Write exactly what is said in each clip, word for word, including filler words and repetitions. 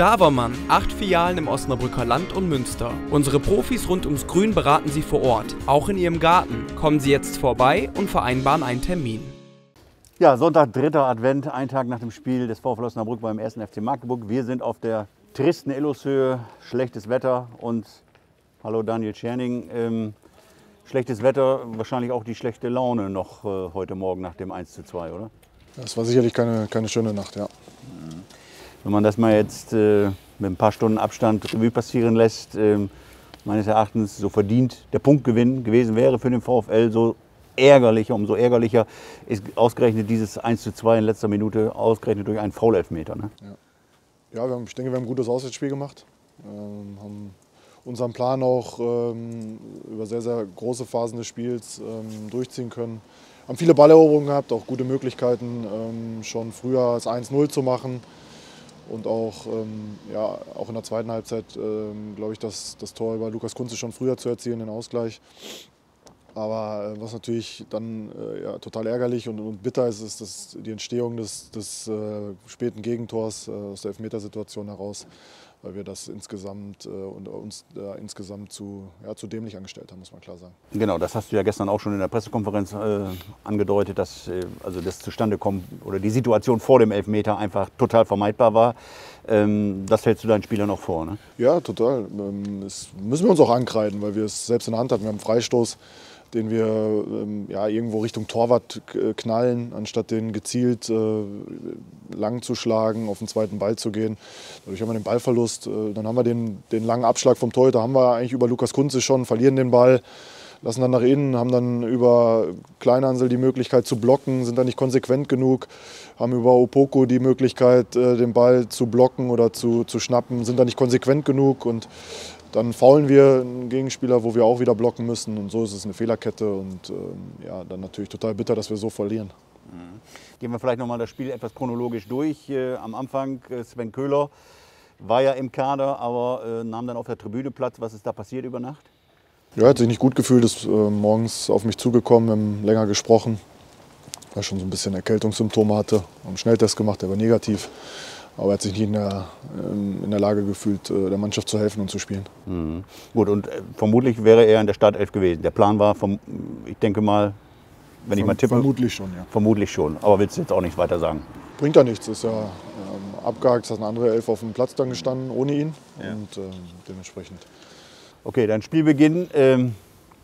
Stavermann, acht Filialen im Osnabrücker Land und Münster. Unsere Profis rund ums Grün beraten Sie vor Ort, auch in Ihrem Garten. Kommen Sie jetzt vorbei und vereinbaren einen Termin. Ja, Sonntag, dritter Advent, ein Tag nach dem Spiel des VfL Osnabrück beim ersten F C Magdeburg. Wir sind auf der tristen Illushöhe, schlechtes Wetter und, hallo Daniel Tscherning, ähm, schlechtes Wetter, wahrscheinlich auch die schlechte Laune noch äh, heute Morgen nach dem eins zu zwei, oder? Das war sicherlich keine, keine schöne Nacht, ja. Wenn man das mal jetzt äh, mit ein paar Stunden Abstand Revue passieren lässt, äh, meines Erachtens so verdient der Punktgewinn gewesen wäre für den VfL, so ärgerlicher, umso ärgerlicher ist ausgerechnet dieses eins zu zwei in letzter Minute, ausgerechnet durch einen Foul-Elfmeter. Ne? Ja, ja wir haben, ich denke, wir haben ein gutes Auswärtsspiel gemacht, ähm, haben unseren Plan auch ähm, über sehr, sehr große Phasen des Spiels ähm, durchziehen können. Haben viele Balleroberungen gehabt, auch gute Möglichkeiten, ähm, schon früher das eins null zu machen. Und auch, ähm, ja, auch in der zweiten Halbzeit, ähm, glaube ich, das, das Tor über Lukas Kunze schon früher zu erzielen, den Ausgleich. Aber äh, was natürlich dann äh, ja, total ärgerlich und, und bitter ist, ist dass die Entstehung des, des äh, späten Gegentors äh, aus der Elfmetersituation heraus, weil wir das insgesamt äh, und uns äh, insgesamt zu, ja, zu dämlich angestellt haben, muss man klar sagen. Genau, das hast du ja gestern auch schon in der Pressekonferenz äh, angedeutet, dass äh, also das Zustandekommen oder die Situation vor dem Elfmeter einfach total vermeidbar war. Ähm, das hältst du deinen Spielern noch vor, ne? Ja, total. Ähm, das müssen wir uns auch ankreiden, weil wir es selbst in der Hand hatten. Wir haben einen Freistoß, den wir ähm, ja, irgendwo Richtung Torwart knallen, anstatt den gezielt äh, lang zu schlagen, auf den zweiten Ball zu gehen. Dadurch haben wir den Ballverlust. Äh, dann haben wir den, den langen Abschlag vom Torhüter, haben wir eigentlich über Lukas Kunze schon, verlieren den Ball, lassen dann nach innen, haben dann über Kleinhansel die Möglichkeit zu blocken, sind dann nicht konsequent genug, haben über Opoku die Möglichkeit, äh, den Ball zu blocken oder zu, zu schnappen, sind dann nicht konsequent genug und dann faulen wir einen Gegenspieler, wo wir auch wieder blocken müssen. Und so ist es eine Fehlerkette. Und ähm, ja, dann natürlich total bitter, dass wir so verlieren. Mhm. Gehen wir vielleicht noch mal das Spiel etwas chronologisch durch. Äh, am Anfang äh, Sven Köhler war ja im Kader, aber äh, nahm dann auf der Tribüne Platz. Was ist da passiert über Nacht? Ja, er hat sich nicht gut gefühlt, ist äh, morgens auf mich zugekommen, wir haben länger gesprochen. Weil er schon so ein bisschen Erkältungssymptome hatte. Wir haben einen Schnelltest gemacht, der war negativ. Aber er hat sich nicht in der, in der Lage gefühlt, der Mannschaft zu helfen und zu spielen. Mhm. Gut, und vermutlich wäre er in der Startelf gewesen. Der Plan war, vom, ich denke mal, wenn ich mal tippe. Vermutlich schon, ja. Vermutlich schon, aber willst du jetzt auch nichts weiter sagen? Bringt ja nichts, ist ja ähm, abgehakt, es hat eine andere Elf auf dem Platz dann gestanden, ohne ihn. Ja. Und ähm, dementsprechend. Okay, dann Spielbeginn. Ähm,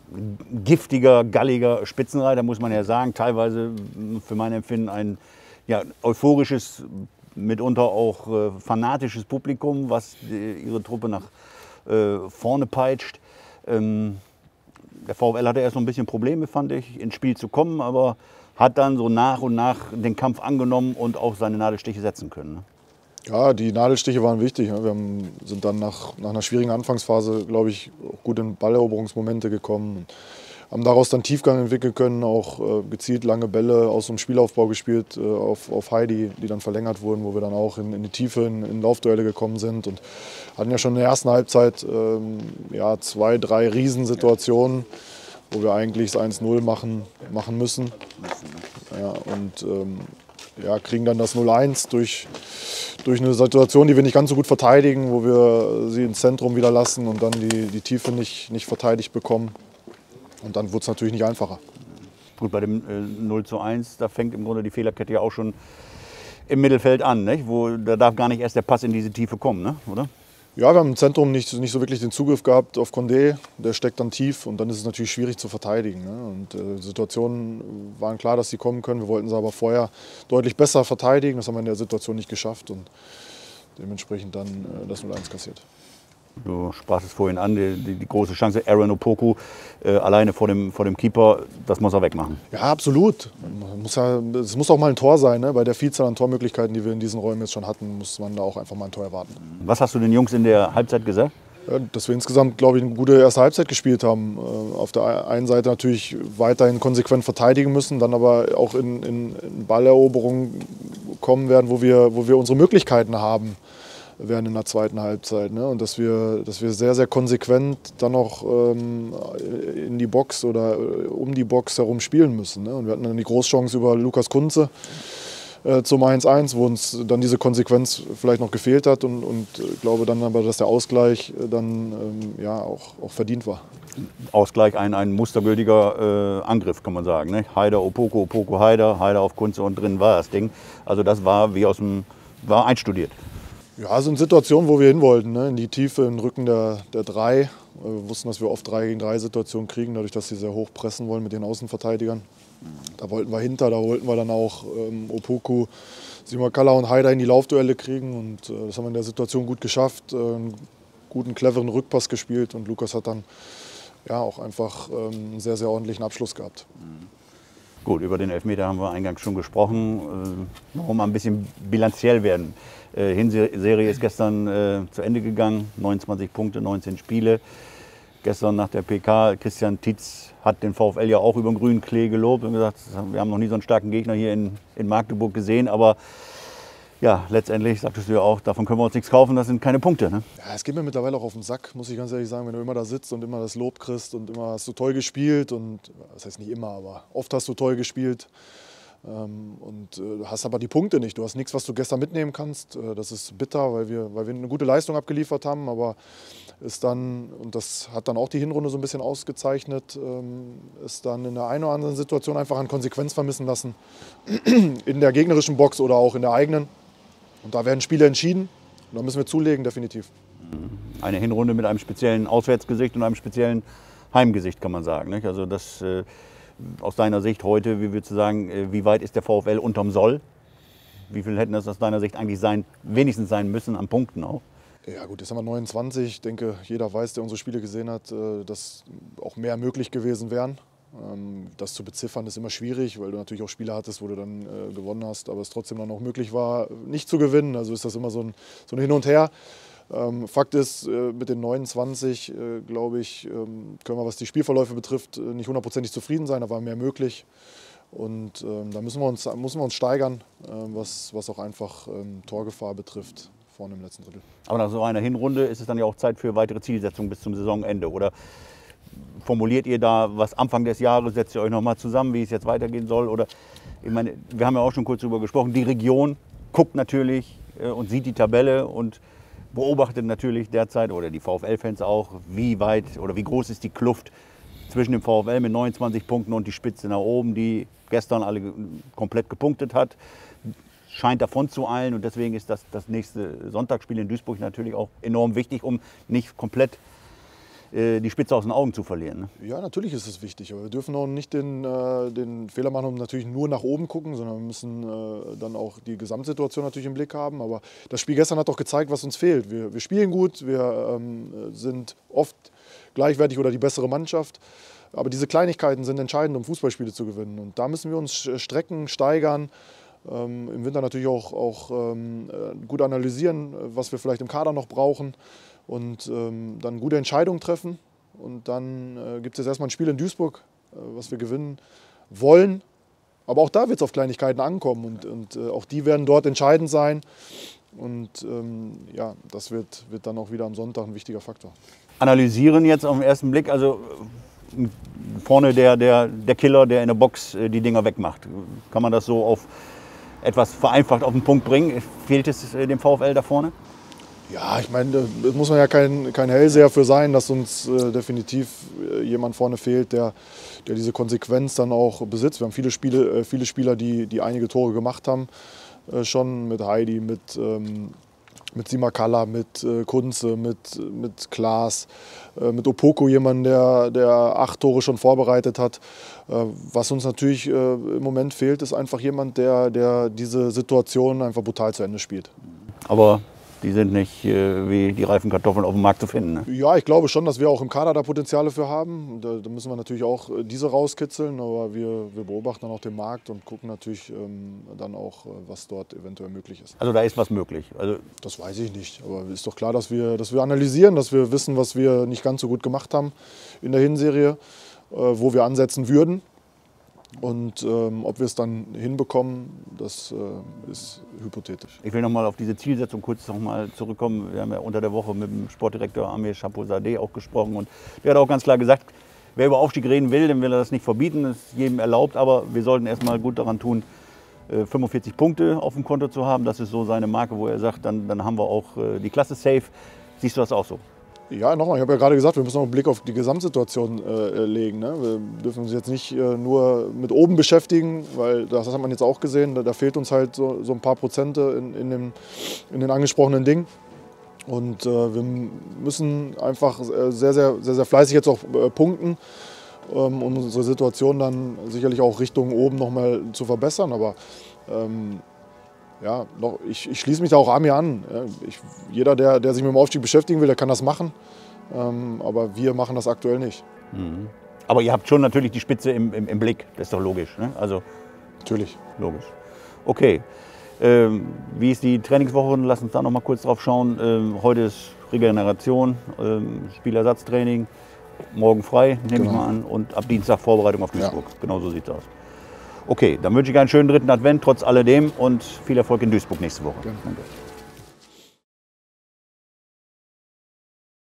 giftiger, galliger Spitzenreiter, muss man ja sagen. Teilweise für mein Empfinden ein ja, euphorisches, mitunter auch äh, fanatisches Publikum, was die, ihre Truppe nach äh, vorne peitscht. Ähm, der VfL hatte erst noch ein bisschen Probleme, fand ich, ins Spiel zu kommen, aber hat dann so nach und nach den Kampf angenommen und auch seine Nadelstiche setzen können. Ne? Ja, die Nadelstiche waren wichtig. Ne? Wir haben, sind dann nach, nach einer schwierigen Anfangsphase, glaube ich, auch gut in Balleroberungsmomente gekommen. Haben daraus dann Tiefgang entwickeln können, auch äh, gezielt lange Bälle aus dem Spielaufbau gespielt äh, auf, auf Heidi, die dann verlängert wurden, wo wir dann auch in, in die Tiefe, in, in Laufduelle gekommen sind. Und hatten ja schon in der ersten Halbzeit ähm, ja, zwei, drei Riesensituationen, wo wir eigentlich das eins null machen, machen müssen. Ja, und ähm, ja, kriegen dann das null eins durch, durch eine Situation, die wir nicht ganz so gut verteidigen, wo wir sie ins Zentrum wieder lassen und dann die, die Tiefe nicht, nicht verteidigt bekommen. Und dann wurde es natürlich nicht einfacher. Gut, bei dem äh, null zu eins, da fängt im Grunde die Fehlerkette ja auch schon im Mittelfeld an. Nicht? Wo, da darf gar nicht erst der Pass in diese Tiefe kommen, ne? Oder? Ja, wir haben im Zentrum nicht, nicht so wirklich den Zugriff gehabt auf Condé. Der steckt dann tief und dann ist es natürlich schwierig zu verteidigen. Ne? Und äh, Situationen waren klar, dass sie kommen können. Wir wollten sie aber vorher deutlich besser verteidigen. Das haben wir in der Situation nicht geschafft und dementsprechend dann äh, das null eins kassiert. Du sprachst es vorhin an, die, die, die große Chance, Aaron Opoku äh, alleine vor dem, vor dem Keeper, das muss er wegmachen. Ja, absolut. Es muss, ja, es muss auch mal ein Tor sein. Ne? Bei der Vielzahl an Tormöglichkeiten, die wir in diesen Räumen jetzt schon hatten, muss man da auch einfach mal ein Tor erwarten. Was hast du den Jungs in der Halbzeit gesagt? Ja, dass wir insgesamt, glaube ich, eine gute erste Halbzeit gespielt haben. Auf der einen Seite natürlich weiterhin konsequent verteidigen müssen, dann aber auch in, in, in Balleroberungen kommen werden, wo wir, wo wir unsere Möglichkeiten haben werden in der zweiten Halbzeit. Ne? Und dass wir, dass wir sehr, sehr konsequent dann noch ähm, in die Box oder um die Box herum spielen müssen. Ne? Und wir hatten dann die Großchance über Lukas Kunze, äh, zum eins eins, wo uns dann diese Konsequenz vielleicht noch gefehlt hat und, und äh, glaube dann aber, dass der Ausgleich äh, dann ähm, ja, auch, auch verdient war. Ausgleich ein, ein mustergültiger äh, Angriff, kann man sagen. Ne? Haider, Opoku, Opoku, Haider, Haider auf Kunze und drin war das Ding. Also das war wie aus dem, war einstudiert. Ja, so eine Situation, wo wir hin wollten, ne? In die Tiefe, in den Rücken der, der drei. Wir wussten, dass wir oft drei gegen drei Situationen kriegen, dadurch, dass sie sehr hoch pressen wollen mit den Außenverteidigern. Da wollten wir hinter, da wollten wir dann auch ähm, Opoku, Simakala und Haider in die Laufduelle kriegen. Und äh, das haben wir in der Situation gut geschafft, äh, einen guten, cleveren Rückpass gespielt und Lukas hat dann ja, auch einfach ähm, einen sehr, sehr ordentlichen Abschluss gehabt. Gut, über den Elfmeter haben wir eingangs schon gesprochen. Äh, warum mal ein bisschen bilanziell werden. Äh, Hinserie ist gestern äh, zu Ende gegangen, neunundzwanzig Punkte, neunzehn Spiele. Gestern nach der P K, Christian Tietz hat den VfL ja auch über den grünen Klee gelobt und gesagt, wir haben noch nie so einen starken Gegner hier in, in Magdeburg gesehen, aber ja, letztendlich sagtest du ja auch, davon können wir uns nichts kaufen, das sind keine Punkte. Ne? Ja, es geht mir mittlerweile auch auf den Sack, muss ich ganz ehrlich sagen, wenn du immer da sitzt und immer das Lob kriegst und immer hast du toll gespielt und, das heißt nicht immer, aber oft hast du toll gespielt ähm, und äh, hast aber die Punkte nicht. Du hast nichts, was du gestern mitnehmen kannst. Äh, das ist bitter, weil wir, weil wir eine gute Leistung abgeliefert haben, aber ist dann, und das hat dann auch die Hinrunde so ein bisschen ausgezeichnet, ähm, ist dann in der einen oder anderen Situation einfach an Konsequenz vermissen lassen, in der gegnerischen Box oder auch in der eigenen. Und da werden Spiele entschieden und da müssen wir zulegen, definitiv. Eine Hinrunde mit einem speziellen Auswärtsgesicht und einem speziellen Heimgesicht, kann man sagen. Nicht? Also das, äh, aus deiner Sicht heute, wie würdest du sagen, äh, wie weit ist der VfL unterm Soll? Wie viel hätten das aus deiner Sicht eigentlich sein, wenigstens sein müssen, an Punkten auch? Ja gut, jetzt haben wir neunundzwanzig. Ich denke, jeder weiß, der unsere Spiele gesehen hat, äh, dass auch mehr möglich gewesen wären. Das zu beziffern ist immer schwierig, weil du natürlich auch Spiele hattest, wo du dann äh, gewonnen hast, aber es trotzdem dann auch möglich war, nicht zu gewinnen. Also ist das immer so ein, so ein Hin und Her. Ähm, Fakt ist, äh, mit den neunundzwanzig, äh, glaube ich, ähm, können wir, was die Spielverläufe betrifft, äh, nicht hundertprozentig zufrieden sein. Da war mehr möglich. Und ähm, da müssen wir uns, müssen wir uns steigern, äh, was, was auch einfach ähm, Torgefahr betrifft, vorne im letzten Drittel. Aber nach so einer Hinrunde ist es dann ja auch Zeit für weitere Zielsetzungen bis zum Saisonende, oder? Formuliert ihr da was Anfang des Jahres, setzt ihr euch noch mal zusammen, wie es jetzt weitergehen soll? Oder, ich meine, wir haben ja auch schon kurz darüber gesprochen, die Region guckt natürlich äh, und sieht die Tabelle und beobachtet natürlich derzeit, oder die VfL-Fans auch, wie weit oder wie groß ist die Kluft zwischen dem VfL mit neunundzwanzig Punkten und die Spitze nach oben, die gestern alle komplett gepunktet hat, scheint davon zu eilen und deswegen ist das, das nächste Sonntagsspiel in Duisburg natürlich auch enorm wichtig, um nicht komplett die Spitze aus den Augen zu verlieren. Ne? Ja, natürlich ist es wichtig, aber wir dürfen auch nicht den, äh, den Fehler machen und natürlich nur nach oben gucken, sondern wir müssen äh, dann auch die Gesamtsituation natürlich im Blick haben. Aber das Spiel gestern hat doch gezeigt, was uns fehlt. Wir, wir spielen gut, wir ähm, sind oft gleichwertig oder die bessere Mannschaft. Aber diese Kleinigkeiten sind entscheidend, um Fußballspiele zu gewinnen. Und da müssen wir uns strecken, steigern. Ähm, Im Winter natürlich auch, auch ähm, gut analysieren, was wir vielleicht im Kader noch brauchen. Und ähm, dann gute Entscheidungen treffen. Und dann äh, gibt es jetzt erstmal ein Spiel in Duisburg, äh, was wir gewinnen wollen. Aber auch da wird es auf Kleinigkeiten ankommen. Und, und äh, auch die werden dort entscheidend sein. Und ähm, ja, das wird, wird dann auch wieder am Sonntag ein wichtiger Faktor. Analysieren jetzt auf den ersten Blick, also vorne der, der, der Killer, der in der Box äh, die Dinger wegmacht. Kann man das so auf etwas vereinfacht auf den Punkt bringen? Fehlt es äh, dem VfL da vorne? Ja, ich meine, da muss man ja kein, kein Hellseher für sein, dass uns äh, definitiv äh, jemand vorne fehlt, der, der diese Konsequenz dann auch besitzt. Wir haben viele, Spiele, äh, viele Spieler, die, die einige Tore gemacht haben, äh, schon mit Heidi, mit, ähm, mit Simakala, mit äh, Kunze, mit, mit Klaas, äh, mit Opoku, jemand, der, der acht Tore schon vorbereitet hat. Äh, was uns natürlich äh, im Moment fehlt, ist einfach jemand, der, der diese Situation einfach brutal zu Ende spielt. Aber die sind nicht äh, wie die reifen Kartoffeln auf dem Markt zu finden. Ne? Ja, ich glaube schon, dass wir auch im Kader da Potenziale für haben. Da, da müssen wir natürlich auch äh, diese rauskitzeln, aber wir, wir beobachten dann auch den Markt und gucken natürlich ähm, dann auch, äh, was dort eventuell möglich ist. Also da ist was möglich? Also das weiß ich nicht, aber ist doch klar, dass wir, dass wir analysieren, dass wir wissen, was wir nicht ganz so gut gemacht haben in der Hinserie, äh, wo wir ansetzen würden. Und ähm, ob wir es dann hinbekommen, das äh, ist hypothetisch. Ich will noch mal auf diese Zielsetzung kurz noch mal zurückkommen. Wir haben ja unter der Woche mit dem Sportdirektor Amir Chapouzadeh auch gesprochen und der hat auch ganz klar gesagt, wer über Aufstieg reden will, dem will er das nicht verbieten, das ist jedem erlaubt, aber wir sollten erst mal gut daran tun, äh, fünfundvierzig Punkte auf dem Konto zu haben. Das ist so seine Marke, wo er sagt, dann, dann haben wir auch äh, die Klasse safe. Siehst du das auch so? Ja, nochmal, ich habe ja gerade gesagt, wir müssen auch einen Blick auf die Gesamtsituation äh, legen. Ne? Wir dürfen uns jetzt nicht äh, nur mit oben beschäftigen, weil das hat man jetzt auch gesehen, da, da fehlt uns halt so, so ein paar Prozente in, in, dem, in den angesprochenen Dingen. Und äh, wir müssen einfach sehr, sehr, sehr, sehr fleißig jetzt auch äh, punkten, ähm, um unsere Situation dann sicherlich auch Richtung oben nochmal zu verbessern. Aber ähm, ja, noch, ich, ich schließe mich da auch Amir an. Ich, jeder, der, der sich mit dem Aufstieg beschäftigen will, der kann das machen. Ähm, aber wir machen das aktuell nicht. Mhm. Aber ihr habt schon natürlich die Spitze im, im, im Blick. Das ist doch logisch. Ne? Also, natürlich. Logisch. Okay. Ähm, wie ist die Trainingswoche? Lass uns da noch mal kurz drauf schauen. Ähm, heute ist Regeneration, ähm, Spielersatztraining. Morgen frei, nehme Genau. ich mal an. Und ab Dienstag Vorbereitung auf Duisburg. Ja. Genau so sieht es aus. Okay, dann wünsche ich einen schönen dritten Advent trotz alledem und viel Erfolg in Duisburg nächste Woche. Gerne. Danke.